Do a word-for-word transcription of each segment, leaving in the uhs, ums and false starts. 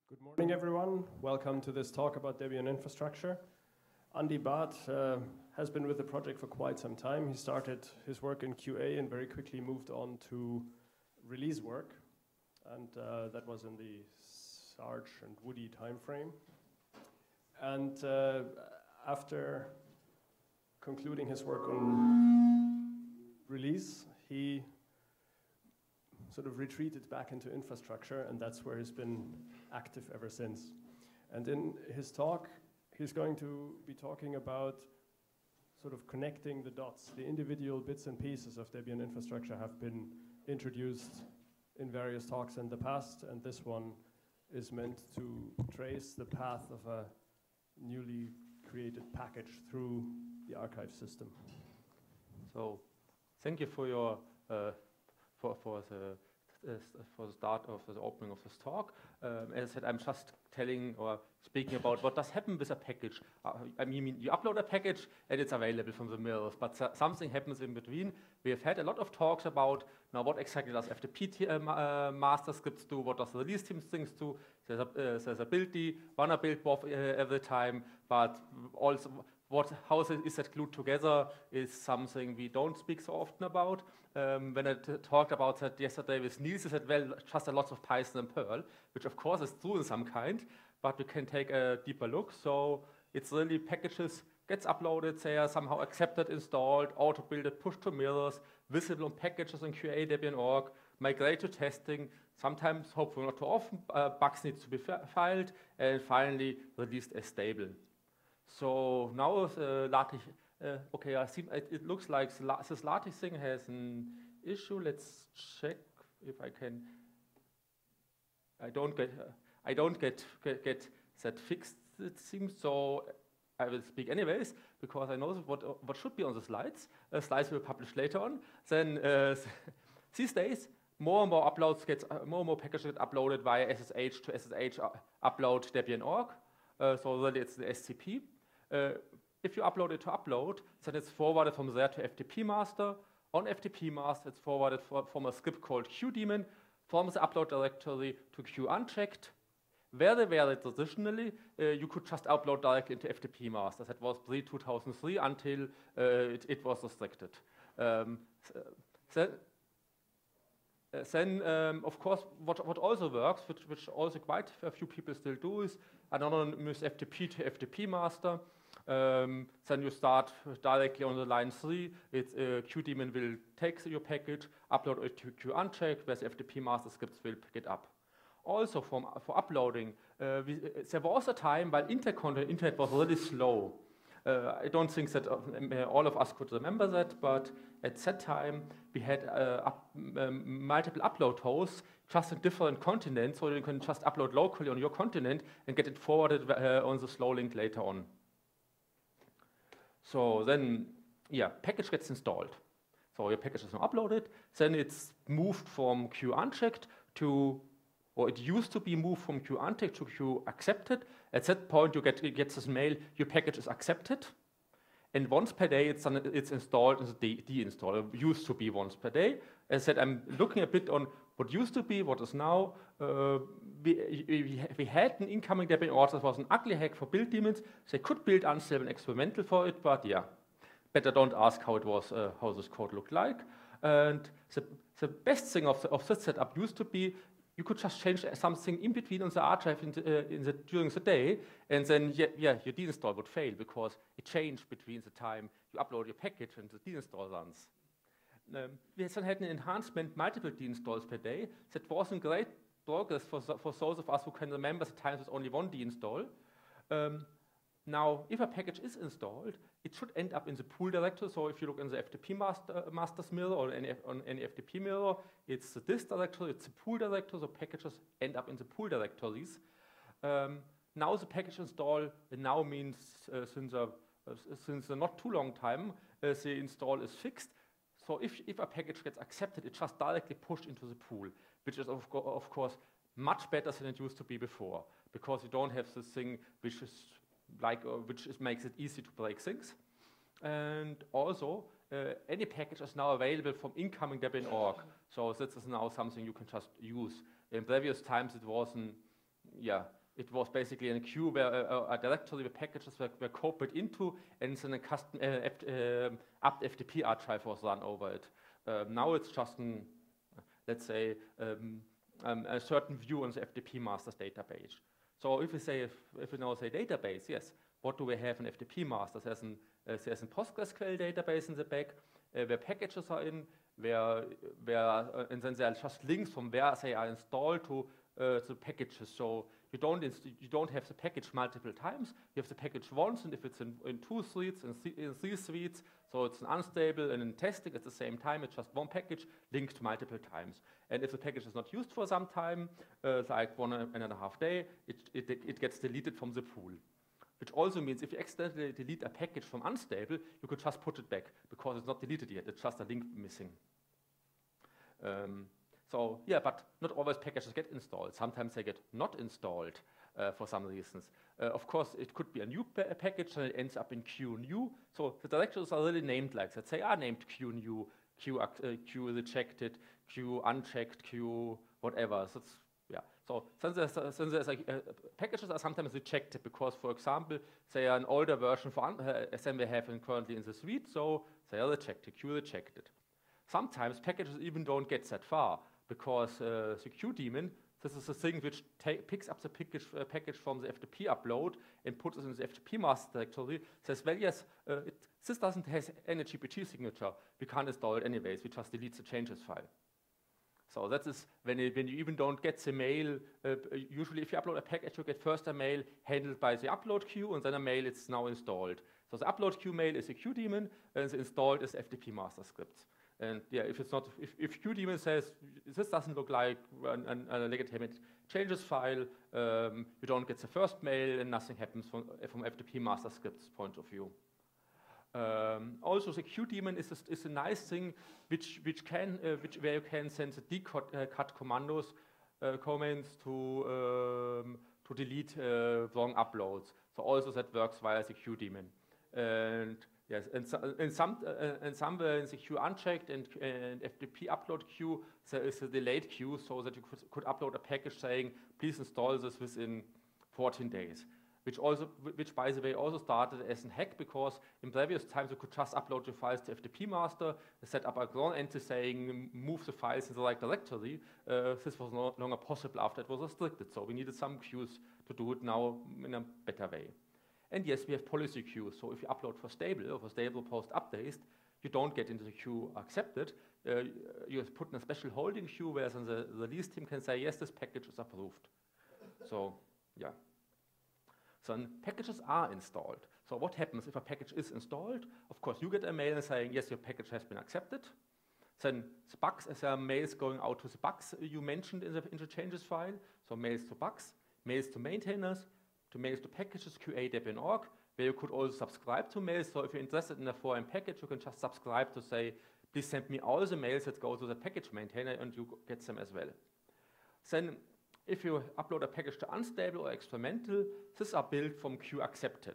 Good morning, everyone. Welcome to this talk about Debian infrastructure. Andy Barth uh, has been with the project for quite some time. He started his work in Q A and very quickly moved on to release work. And uh, that was in the Sarge and Woody timeframe. And uh, after concluding his work on release, he sort of retreated back into infrastructure, and that's where he's been active ever since. And in his talk, he's going to be talking about sort of connecting the dots. The individual bits and pieces of Debian infrastructure have been introduced in various talks in the past, and this one is meant to trace the path of a newly created package through the archive system. So, thank you for your uh, for for the uh, for the start of the opening of this talk. Um, as I said, I'm just telling or speaking about what does happen with a package. Uh, I mean, you upload a package and it's available from the mirrors, but something happens in between. We have had a lot of talks about now what exactly does F T P uh, uh, master scripts do, what does the release team things do. There's a, uh, there's a build D, wanna build both uh, every time, but also what, how is that glued together is something we don't speak so often about. Um, when I t talked about that yesterday with Niels, I said, well, just a lot of Python and Perl, which of course is true in some kind, but we can take a deeper look. So it's really packages, gets uploaded, they are somehow accepted, installed, auto-builded, pushed to mirrors, visible on packages in Q A Debian dot org, migrate to testing, sometimes, hopefully not too often, uh, bugs need to be filed, and finally released as stable. So now uh, LaTeX, uh, okay, I see it, it looks like this LaTeX thing has an issue. Let's check if I can. I don't get, uh, I don't get, get get that fixed. It seems so. I will speak anyways because I know what uh, what should be on the slides. Uh, slides will be published later on. Then uh, these days, more and more uploads get, uh, more and more packages get uploaded via S S H to S S H uh, upload Debian dot org. Uh, so really, it's the S C P. Uh, if you upload it to upload, then it's forwarded from there to F T P master. On F T P master, it's forwarded for, from a script called qdaemon, from the upload directory to Q unchecked. Very, very traditionally, uh, you could just upload directly into F T P master. That was pre two thousand three until uh, it, it was restricted. Um, so, Uh, then, um, of course, what, what also works, which, which also quite a few people still do, is anonymous F T P to F T P master. Um, then you start directly on the line three. It's, uh, qdaemon will take your package, upload it to Q unchecked, where the F T P master scripts will pick it up. Also, from, for uploading, uh, we, uh, there was a time while intercontinental internet was really slow. Uh, I don't think that uh, all of us could remember that, but at that time we had uh, up, um, multiple upload hosts just in different continents, so you can just upload locally on your continent and get it forwarded uh, on the slow link later on. So then, yeah, package gets installed. So your package is now uploaded, then it's moved from Q unchecked to, or it used to be moved from Q unchecked to Q accepted. At that point, you get, you get this mail, your package is accepted. And once per day, it's, it's installed and de deinstalled. It used to be once per day. As I said, I'm looking a bit on what used to be, what is now. Uh, we, we, we had an incoming Debian order that was an ugly hack for build daemons. They could build unstable experimental for it, but yeah, better don't ask how it was, uh, how this code looked like. And the, the best thing of, the, of this setup used to be you could just change something in between on the archive in the, uh, in the, during the day, and then yeah, yeah, your deinstall would fail because it changed between the time you upload your package and the deinstall runs. Um, we then had an enhancement, multiple deinstalls per day. That wasn't great progress for, for those of us who can remember the times with only one deinstall. Um, Now, if a package is installed, it should end up in the pool directory. So if you look in the F T P master, uh, master's mirror or any, on any F T P mirror, it's the this directory, it's the pool directory, so packages end up in the pool directories. Um, now the package install now means uh, since, a, uh, since a not too long time, uh, the install is fixed. So if, if a package gets accepted, it's just directly pushed into the pool, which is of, co of course much better than it used to be before, because you don't have this thing which is like uh, which is, makes it easy to break things. And also, uh, any package is now available from incoming Debian dot org. So this is now something you can just use. In previous times, it wasn't yeah, it was basically in a queue where uh, a directory where packages were, were copied into, and then a custom uh, F uh, apt F T P archive was run over it. Uh, now it's just an, let's say, um, um, a certain view on the F T P masters database. So if we say, if, if we now say database, yes, what do we have in F T P masters? There's an, uh, there's a PostgreSQL database in the back, uh, where packages are in, where, where uh, and then there are just links from where they are installed to uh, the packages. So you don't you don't have the package multiple times. You have the package once, and if it's in, in two suites, in, th in three suites, so it's an unstable, and in testing at the same time, it's just one package linked multiple times. And if the package is not used for some time, uh, like one and a half day, it, it, it gets deleted from the pool. Which also means if you accidentally delete a package from unstable, you could just put it back, because it's not deleted yet, it's just a link missing. Um, so yeah, but not always packages get installed. Sometimes they get not installed uh, for some reasons. Uh, of course, it could be a new pa package and it ends up in Q new. So the directories are really named like that. They are named Q new, Q, uh, Q rejected, Q unchecked, Q whatever. So it's, yeah. So then there's, uh, then there's, uh, packages are sometimes rejected because, for example, they are an older version for uh, than we have in currently in the suite, so they are rejected, Q rejected. Sometimes packages even don't get that far, because uh, the Q daemon, this is the thing which picks up the package, uh, package from the F T P upload and puts it in the F T P master directory, says, well, yes, uh, it, this doesn't have any G P G signature, we can't install it anyways, we just delete the changes file. So that is when, it, when you even don't get the mail, uh, usually if you upload a package, you get first a mail handled by the upload queue, and then a mail it's now installed. So the upload queue mail is a Q daemon, and the installed is F T P master scripts. And yeah, if it's not, if, if Q daemon says this doesn't look like an, an, a legitimate changes file, um, you don't get the first mail, and nothing happens from, from F T P master scripts point of view. Um, also, the Q daemon is a, is a nice thing which which can uh, which where you can send the decut uh, cut commandos uh, comments to um, to delete uh, wrong uploads. So also that works via the Q daemon. And yes, and, so, and some uh, and somewhere in the queue unchecked and, and F T P upload queue there is a delayed queue, so that you could, could upload a package saying please install this within fourteen days. Which also, which by the way also started as a hack, because in previous times you could just upload your files to F T P master, set up a cron entity saying move the files in the right directory. Uh, this was no longer possible after it was restricted, so we needed some queues to do it now in a better way. And yes, we have policy queues, so if you upload for stable or for stable post updates, you don't get into the queue accepted. Uh, you put in a special holding queue where then the release team can say yes, this package is approved. So yeah. So packages are installed. So what happens if a package is installed? Of course, you get a mail saying, yes, your package has been accepted. Then the bugs, as there are mails going out to the bugs you mentioned in the, in the changes file. So mails to bugs, mails to maintainers, to mails to packages, Q A Debian dot org, where you could also subscribe to mails. So if you're interested in a four M package, you can just subscribe to say, please send me all the mails that go to the package maintainer, and you get them as well. Then if you upload a package to unstable or experimental, these are built from Q accepted,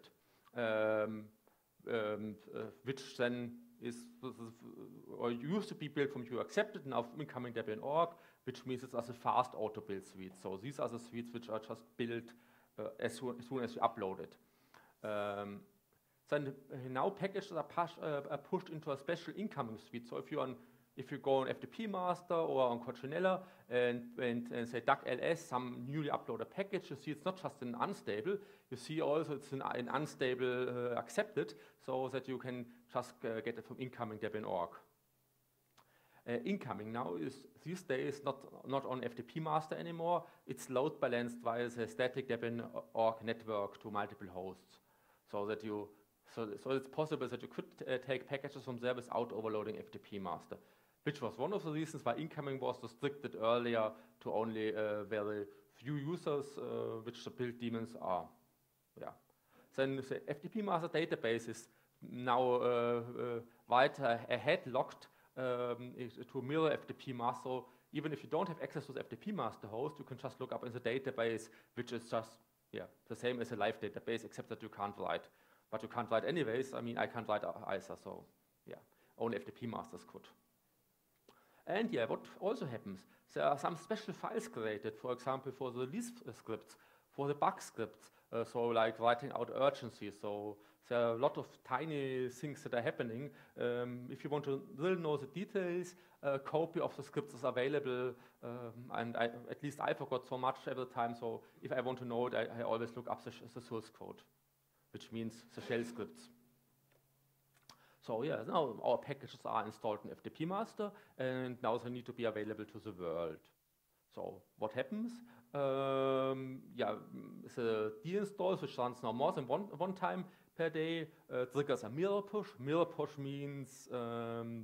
um, um, uh, which then is, or used to be built from Q accepted, now from incoming Debian dot org, which means it's as a fast auto build suite. So these are the suites which are just built uh, as, soon, as soon as you upload it. Um, then uh, now packages are, push, uh, are pushed into a special incoming suite. So if you're on If you go on F T P master or on Coginella and, and, and say duck L S, some newly uploaded package, you see it's not just an unstable, you see also it's an, an unstable uh, accepted, so that you can just uh, get it from incoming Debian dot org. Uh, incoming now is these days not, not on F T P master anymore, it's load balanced via the static Debian dot org network to multiple hosts, so that you so, so it's possible that you could uh, take packages from there without overloading F T P master. Which was one of the reasons why incoming was restricted earlier to only uh, very few users, uh, which the build daemons are. Yeah. Then the F T P master database is now uh, uh, right ahead locked um, to mirror F T P master. So even if you don't have access to the F T P master host, you can just look up in the database, which is just yeah the same as a live database, except that you can't write. But you can't write anyways. I mean, I can't write either. So yeah, only F T P masters could. And yeah, what also happens, there are some special files created, for example, for the release scripts, for the bug scripts, uh, so like writing out urgency. So there are a lot of tiny things that are happening. Um, if you want to really know the details, a copy of the scripts is available, um, and I, at least I forgot so much every time, so if I want to know it, I, I always look up the, the source code, which means the shell scripts. So yeah, now our packages are installed in F T P master, and now they need to be available to the world. So what happens? Um, yeah, the deinstall, which runs now more than one, one time per day, uh, triggers a mirror push. Mirror push means um,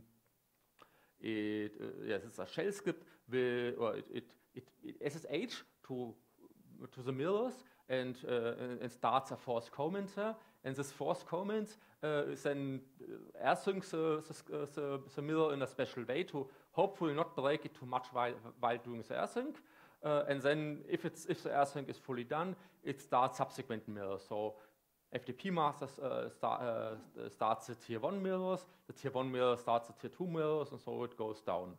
it, uh, yes, it's a shell script, with, or it, it, it, it S S H to, to the mirrors and, uh, and starts a force comment there. And this force comment uh, is then uh, asyncs the, the, the, the mirror in a special way to hopefully not break it too much while, while doing the async. Uh, and then if, it's, if the async is fully done, it starts subsequent mirrors. So F T P master uh, start, uh, starts the tier one mirrors, the tier one mirror starts the tier two mirrors, and so it goes down.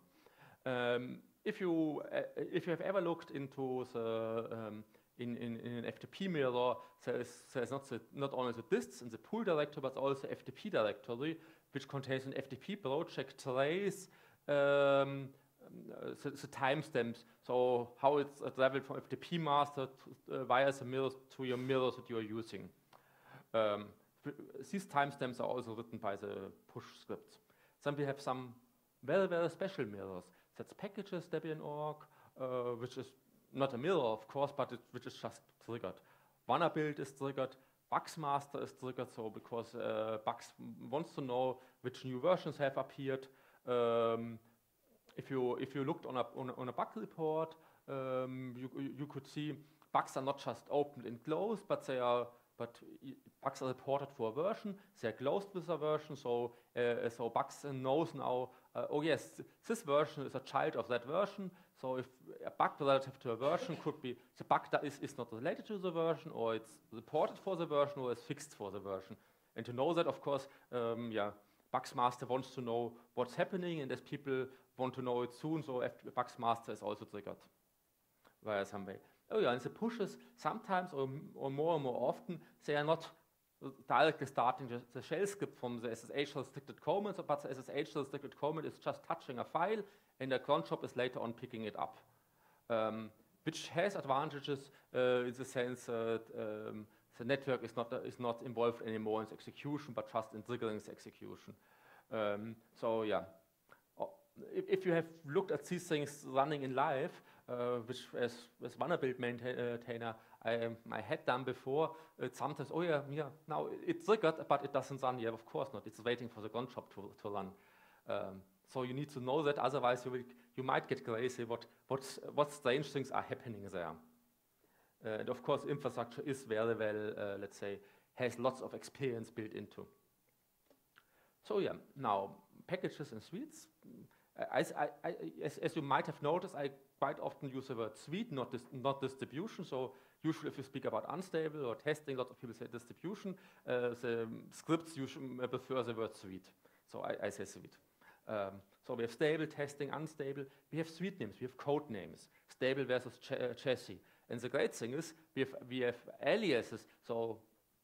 Um, if, you, uh, if you have ever looked into the um, In, in, in an F T P mirror, there is, there is not, the, not only the dists in the pool directory, but also the F T P directory, which contains an F T P project trace, um, the, the timestamps, so how it's traveled from F T P master to, uh, via the mirrors to your mirrors that you are using. Um, these timestamps are also written by the push scripts. Then we have some very, very special mirrors. That's packages, Debian dot org, uh, which is not a mirror, of course, but it, which is just triggered. Vanderbilt is triggered, Bugsmaster is triggered, so because uh, Bugs wants to know which new versions have appeared. Um, if you if you looked on a on a, on a bug report, um, you you could see bugs are not just opened and closed, but they are but bugs are reported for a version. They are closed with a version, so uh, so bugs knows now. Uh, oh yes, this version is a child of that version. So if a bug relative to a version could be the bug that is, is not related to the version, or it's reported for the version, or it's fixed for the version. And to know that, of course, um, yeah, Bugsmaster wants to know what's happening, and as people want to know it soon, so Bugsmaster is also triggered via some way. Oh yeah, and the pushes sometimes, or, or more and more often, they are not directly starting the, the shell script from the S S H restricted comments, but the S S H restricted comment is just touching a file, and the cron shop is later on picking it up, um, which has advantages uh, in the sense that um, the network is not uh, is not involved anymore in the execution, but just in triggering the execution. Um, so yeah, if, if you have looked at these things running in live, uh, which as, as Vanderbilt maintainer I, um, I had done before, it sometimes, oh yeah, yeah, now it's triggered, but it doesn't run. Yeah, of course not. It's waiting for the cron shop to, to run. Um, so you need to know that, otherwise you will, you might get crazy what, what, what strange things are happening there. Uh, and of course, infrastructure is very well, uh, let's say, has lots of experience built into. So yeah, now packages and suites. I, I, I, as, as you might have noticed, I quite often use the word suite, not, dis not distribution. So usually if you speak about unstable or testing, a lot of people say distribution. Uh, the scripts usually prefer the word suite. So I, I say suite. Um, so we have stable, testing, unstable. We have suite names, we have code names, stable versus ch uh, chassis. And the great thing is we have, we have aliases. So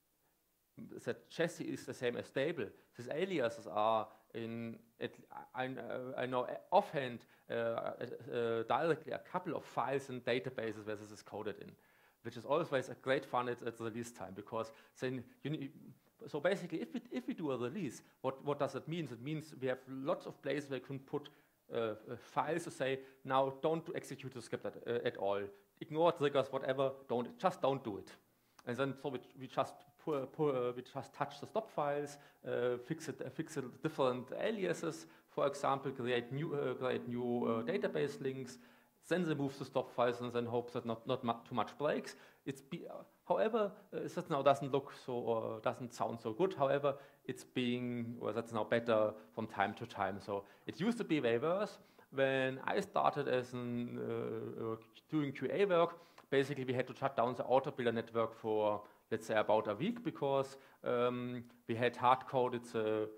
that chassis is the same as stable. These aliases are in, it, I, I know offhand uh, uh, directly a couple of files and databases where this is coded in, which is always a great fun at, at the release time, because then you need, so basically if we, if we do a release, what, what does it mean? It means we have lots of places where we can put uh, uh, files to say, now don't execute the script at, uh, at all. Ignore triggers, whatever, don't, just don't do it. And then so we, we just Pour, pour, uh, we just touch the stop files, uh, fix it, uh, fix it different aliases. For example, create new, uh, create new uh, database links. Then they move the stop files and then hope that not not mu too much breaks. It's be, uh, however, uh, that now doesn't look so or doesn't sound so good. However, it's being or that's now better from time to time. So it used to be way worse. When I started as an, uh, doing Q A work, basically we had to shut down the autobuilder network for, let's say, about a week, because um, we had hard-coded the,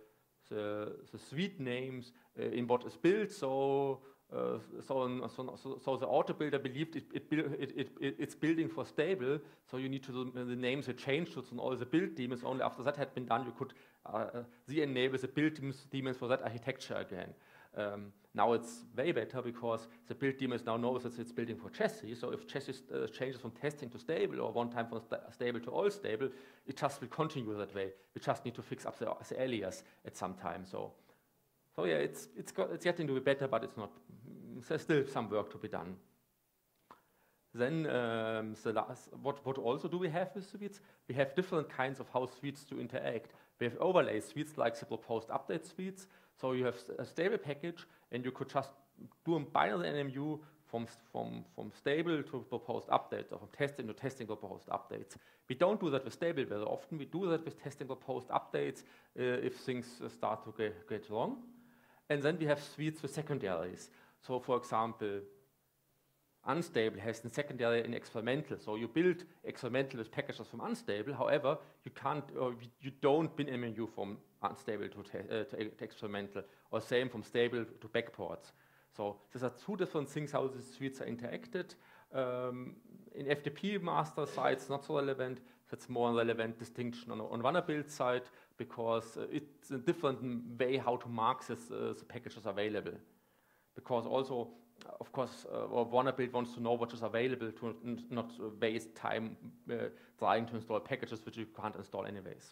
the, the suite names uh, in what is built. So, uh, so, so, so the auto builder believed it, it, it, it, it, it's building for stable. So you need to the, the names are changed and all the build daemons. Only after that had been done, you could uh, re-enable the build daemons for that architecture again. Um, now it's way better because the build daemons now knows that it's building for chassis. So if chassis uh, changes from testing to stable or one time from sta stable to all stable, it just will continue that way. We just need to fix up the, the alias at some time. So, so yeah, it's it's got, it's getting to be better, but it's not. There's still some work to be done. Then um, the last, what what also do we have with suites? We have different kinds of how suites to interact. We have overlay suites like the proposed update suites. So you have a stable package, and you could just do a binary N M U from, from, from stable to proposed updates, or from testing to testing proposed updates. We don't do that with stable very often. We do that with testing proposed updates uh, if things uh, start to get, get wrong. And then we have suites with secondaries. So for example, unstable has a secondary in experimental. So you build experimental with packages from unstable. However, you can't, or you don't bin M M U from unstable to, uh, to, to experimental, or same from stable to backports. So these are two different things how the suites are interacted. Um, in F T P master side, it's not so relevant. That's more relevant distinction on on runner build side because uh, it's a different way how to mark this, uh, the packages available. Because also, of course, uh, Warner Build wants to know what is available to not waste time uh, trying to install packages which you can't install anyways.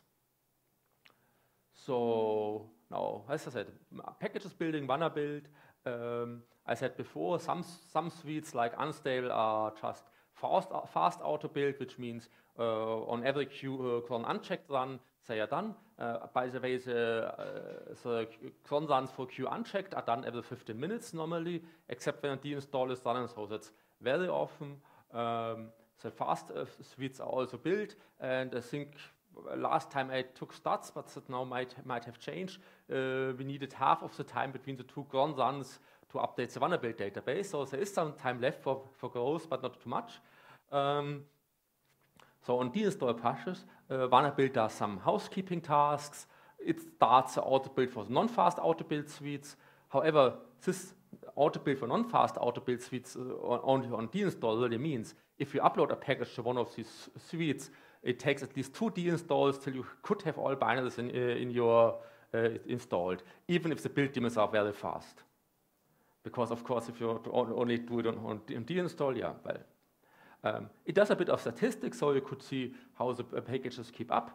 So now, as I said, packages building, Warner Build. Um, I said before, some some suites like unstable are just fast fast auto build, which means uh, on every queue uh, cron unchecked run, they are done. Uh, by the way, the, uh, the cron runs for queue unchecked are done every fifteen minutes normally, except when a deinstall is done, so that's very often. Um, the fast uh, suites are also built, and I think last time I took stats, but that now might might have changed. Uh, we needed half of the time between the two cron runs to update the Warner Build database, so there is some time left for, for growth, but not too much. Um, So on deinstall pushes, uh, Warner Build does some housekeeping tasks. It starts the auto build for non-fast auto build suites. However, this auto build for non-fast auto build suites uh, only on deinstall really means if you upload a package to one of these suites, it takes at least two deinstalls till you could have all binaries in, uh, in your uh, installed, even if the build daemons are very fast. Because of course, if you only do it on, on deinstall, yeah, well. Um, it does a bit of statistics, so you could see how the uh, packages keep up.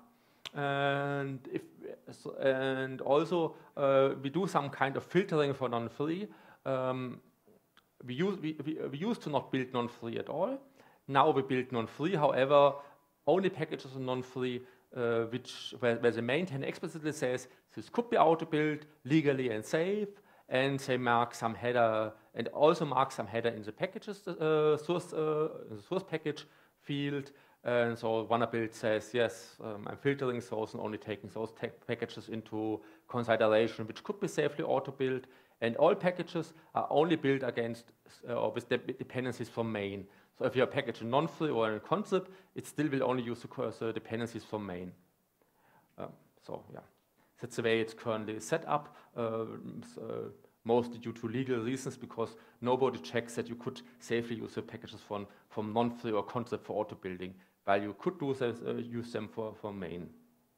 And, if, so, and also, uh, we do some kind of filtering for non-free. Um, we, use, we, we, we used to not build non-free at all. Now we build non-free, however, only packages are non-free, uh, which, where, where the maintainer explicitly says this could be auto-built legally and safe, and they mark some header, and also mark some header in the packages uh, source, uh, in the source package field. And so Warner Build says, yes, um, I'm filtering those and only taking those packages into consideration, which could be safely auto-built. And all packages are only built against uh, or with de dependencies from main. So if you have a package in non-free or in concept, it still will only use the dependencies from main. Um, so yeah. That's the way it's currently set up, uh, so mostly due to legal reasons, because nobody checks that you could safely use the packages from, from non-free or concept for auto-building, while you could do this, uh, use them for, for main.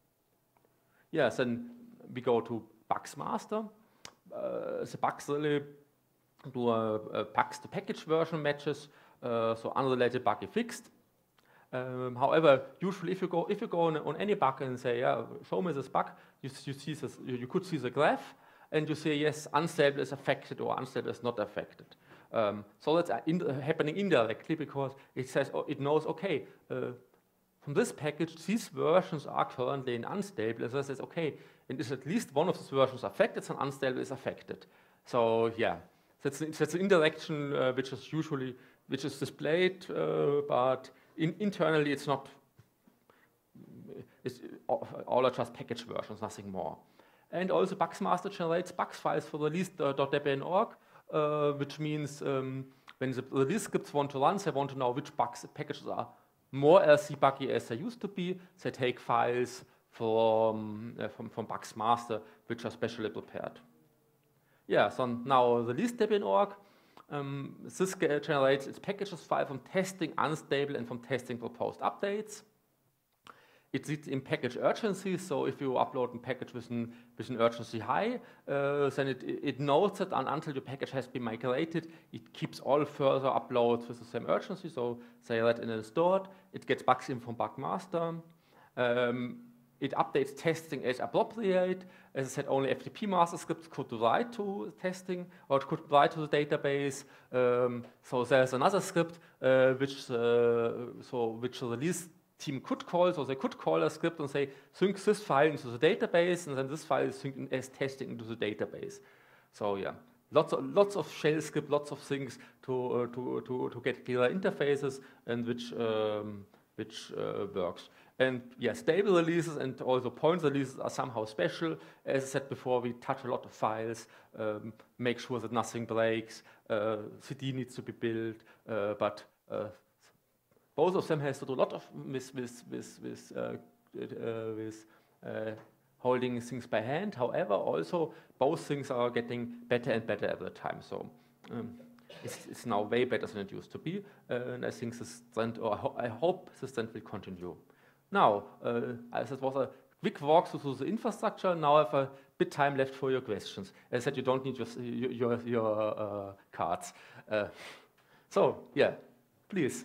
Yes, then we go to Bugs Master. Uh, the bugs really do a, a bugs to package version matches, uh, so unrelated buggy fixed. Um, however, usually if you go if you go on, on any bug and say, yeah, show me this bug, you, you see this, you, you could see the graph, and you say yes, unstable is affected or unstable is not affected. Um, so that's in, uh, happening indirectly because it says oh, it knows okay, uh, from this package these versions are currently in unstable. So it says okay, and is at least one of these versions affected, and unstable is affected. So yeah, that's that's an indirection uh, which is usually which is displayed, uh, but In, internally, it's not, it's, all are just package versions, nothing more. And also Bugs Master generates bugs files for release.debian dot org, uh, which means um, when the release scripts want to run, they want to know which bugs packages are more L C buggy as they used to be. They take files from, uh, from, from Bugs Master, which are specially prepared. Yeah, so now the release Debian org, um, this generates its packages file from testing unstable and from testing proposed updates. It sits in package urgency, so if you upload a package with an, with an urgency high, uh, then it, it knows that until your package has been migrated, it keeps all further uploads with the same urgency, so say that in a stored, it gets bugs in from Bug Master. Um, it updates testing as appropriate. As I said, only F T P master scripts could write to testing, or it could write to the database. Um, so there's another script uh, which, uh, so which the release team could call, so they could call a script and say, sync this file into the database, and then this file is synced as testing into the database. So yeah, lots of, lots of shell script, lots of things to, uh, to, to, to get clear interfaces and which, um, which uh, works. And yeah, stable releases and also point releases are somehow special. As I said before, we touch a lot of files, um, make sure that nothing breaks, uh, C D needs to be built, uh, but uh, both of them has to do a lot of with with with with, uh, uh, with uh, holding things by hand. However, also both things are getting better and better every time. So um, it's, it's now way better than it used to be, uh, and I think this trend, or I, ho I hope this trend will continue. Now, uh, as it was a quick walkthrough through the infrastructure, now I have a bit time left for your questions. As I said, you don't need your your your, your uh, cards. Uh, so yeah, please.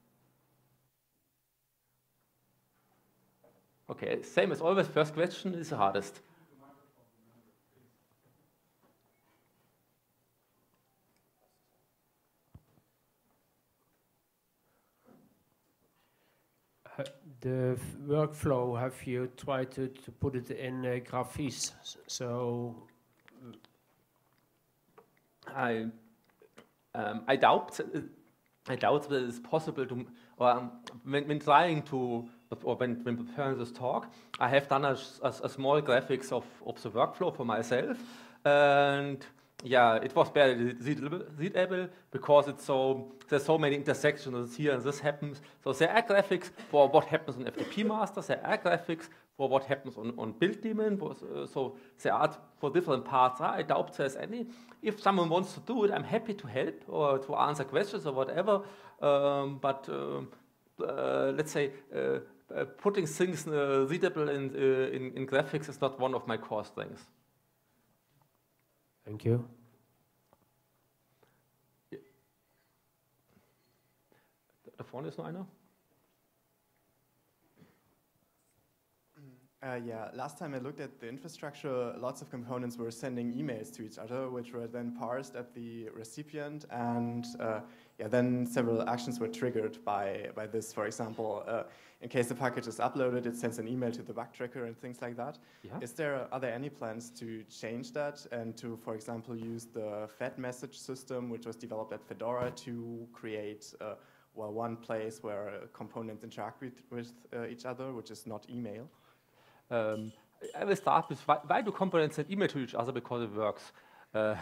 Okay, same as always, first question is the hardest. Uh, the workflow, have you tried to, to put it in uh, Graphics? So I, um, I doubt, I doubt that it's possible to, or um, when, when trying to, or when, when preparing this talk, I have done a, a, a small graphics of, of the workflow for myself, and yeah, it was barely readable because it's so there's so many intersections here and this happens. So there are graphics for what happens on F T P master, there are graphics for what happens on, on build daemon, so there are for different parts. I doubt there's any. If someone wants to do it, I'm happy to help or to answer questions or whatever, um, but um, uh, let's say uh, uh, putting things uh, readable in, uh, in, in graphics is not one of my core strengths. Thank you. Da vorne ist noch einer. Uh, yeah, last time I looked at the infrastructure, lots of components were sending emails to each other, which were then parsed at the recipient, and uh, yeah, then several actions were triggered by, by this. For example, uh, in case the package is uploaded, it sends an email to the bug tracker and things like that. Yeah. Is there, are there any plans to change that and to, for example, use the Fed message system, which was developed at Fedora, to create uh, well, one place where components interact with, with uh, each other, which is not email? Um, I will start with why, why do components send email to each other? Because it works. Uh,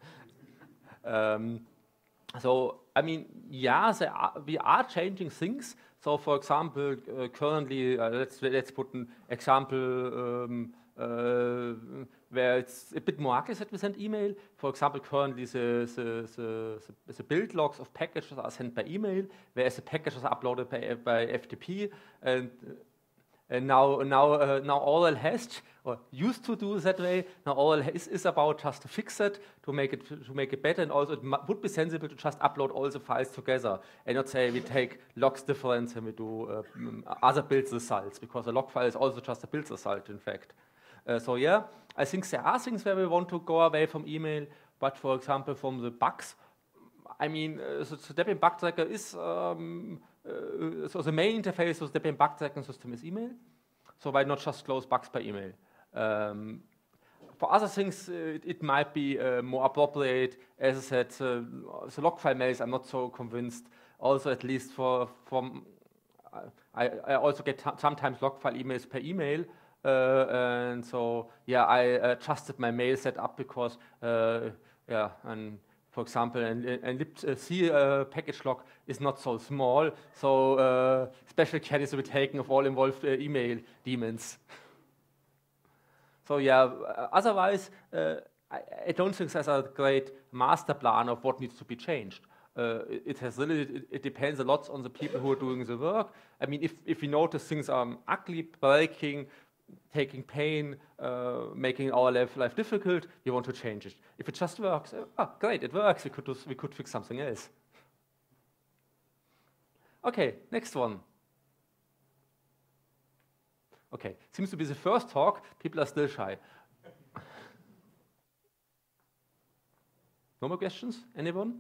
um, so, I mean, yeah, are, we are changing things. So, for example, uh, currently, uh, let's let's put an example um, uh, where it's a bit more accurate that we send email. For example, currently the, the, the, the build logs of packages are sent by email, whereas the packages are uploaded by, by F T P. And And now, now, uh, now O R L has, or used to do that way. Now O R L is, is about just to fix it, to make it to make it better, and also it would be sensible to just upload all the files together and not say we take logs different and we do uh, other build results, because a log file is also just a build result, in fact. Uh, so yeah, I think there are things where we want to go away from email, but for example, from the bugs, I mean, uh, so, so Debian bug tracker is. Um, Uh, so the main interface of the Debian bug tracking system is email. So why not just close bugs by email? Um, for other things, uh, it, it might be uh, more appropriate. As I said, uh, the log file mails, I'm not so convinced. Also, at least for from, uh, I, I also get sometimes log file emails per email. Uh, and so, yeah, I uh, trusted my mail setup because, uh, yeah, and for example, and, and libc uh, package log is not so small, so uh, special care is to be taken of all involved uh, email daemons. So yeah, uh, otherwise, uh, I, I don't think there's a great master plan of what needs to be changed. Uh, it, it has really, it, it depends a lot on the people who are doing the work. I mean, if, if we notice things are ugly, breaking, taking pain, uh, making our life, life difficult, we want to change it. If it just works, uh, oh, great, it works, we could, do, we could fix something else. Okay, next one. Okay, seems to be the first talk, people are still shy. No more questions, anyone?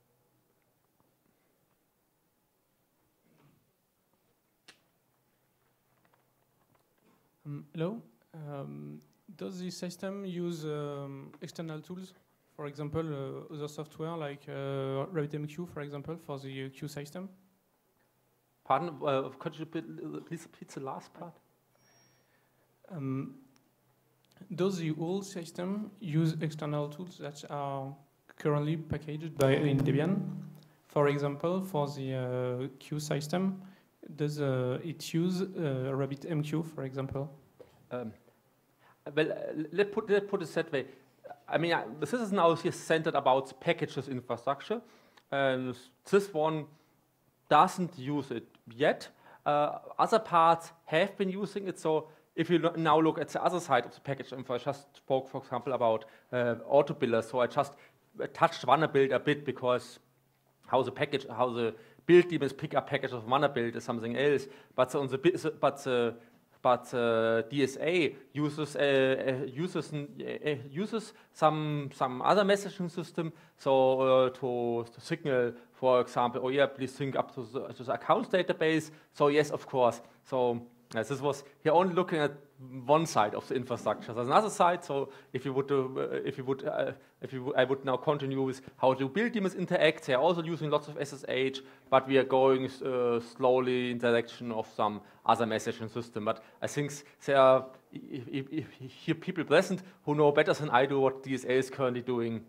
Um, hello. Um, does the system use um, external tools? For example, uh, other software like uh, RabbitMQ, for example, for the uh, queue system? Pardon, uh, could you please repeat the last part? Um, does the whole system use external tools that are currently packaged by in Debian? For example, for the uh, queue system, does uh, it use uh, RabbitMQ, for example? Um, well, uh, let's put, let put it that way. I mean, I, this is now here centered about packages infrastructure, and this one doesn't use it yet. Uh, other parts have been using it, so if you lo now look at the other side of the package info, I just spoke, for example, about uh, auto-builder, so I just touched Vanderbilt a bit because how the package, how the build daemons pick up package of Vanderbilt is something else, but on the but uh, but uh, D S A uses uh, uses uh, uses some some other messaging system, so uh, to, to signal, for example, oh yeah, please sync up to the, to the accounts database. So yes, of course. So yes, this was here only looking at one side of the infrastructure. There's another side. So if you would, do, uh, if you would, uh, if you, I would now continue with how do build daemons interact. They are also using lots of S S H, but we are going uh, slowly in the direction of some other messaging system. But I think there are if, if, if here people present who know better than I do what D S A is currently doing.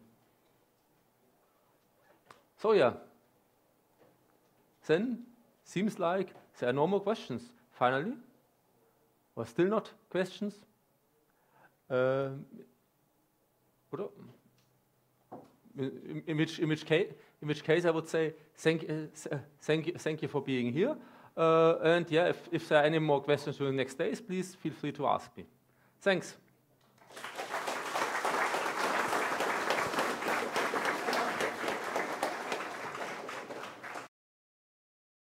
So yeah. Then seems like there are no more questions. Finally. Or still not questions? Um, in, in, which, in, which case, in which case I would say thank, uh, thank, you, thank you for being here. Uh, and yeah, if, if there are any more questions during the next days, please feel free to ask me. Thanks.